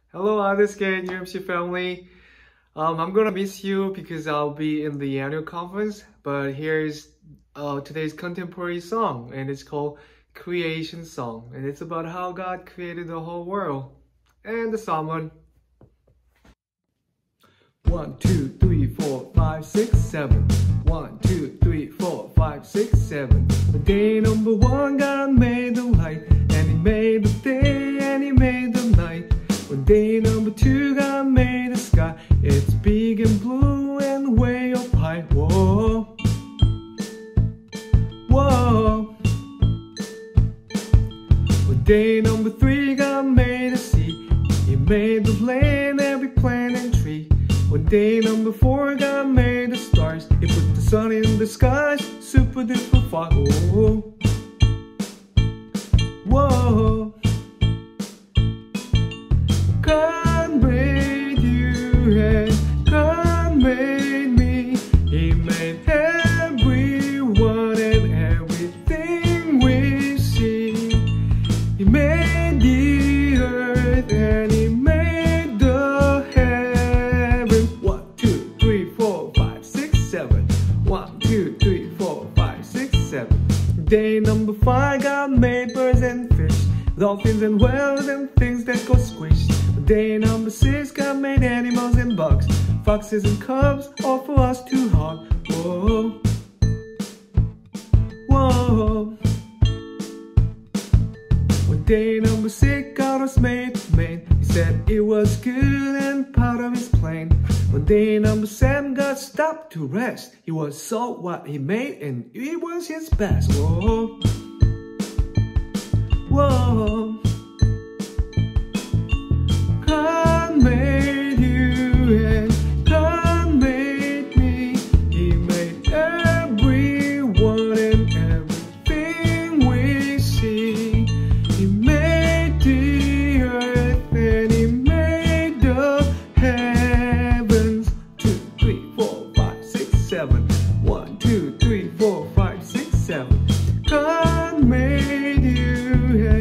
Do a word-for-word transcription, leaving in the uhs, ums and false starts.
Hello, Aldersgate U M C family. Um, I'm gonna miss you because I'll be in the annual conference. But here's uh, today's contemporary song, and it's called Creation Song, and it's about how God created the whole world. And the psalm one. One, two, three, four, five, six, seven. One, two, three, four, five, six, seven. The day number one, God made the light, and He made the day, and He made the night. When day number two, God made the sky. It's big and blue and way up high. Whoa, whoa. When day number three, God made the sea. He made the land, every plant and tree. When day number four, God made the stars. He put the sun in the skies, super duper far. Whoa, whoa. God made you and God made me. He made everyone and everything we see. He made the earth and He made the heavens. One, two, three, four, five, six, seven. One, two, three, four, five, six, seven. Day number five, God made birds and fish, dolphins and whales and things that go squish. Day number six, God made animals and bugs, foxes and cubs, all for us to hug. Whoa, whoa. When day number six, God was made to man. He said it was good and part of His plan. When day number seven, God stopped to rest. He was saw what He made and it was His best. Whoa, whoa. God made you and God made me. He made everyone and everything we see. He made the earth and He made the heavens. Two, three, four, five, six, seven. One, two, three, four, five, six, seven. God made you and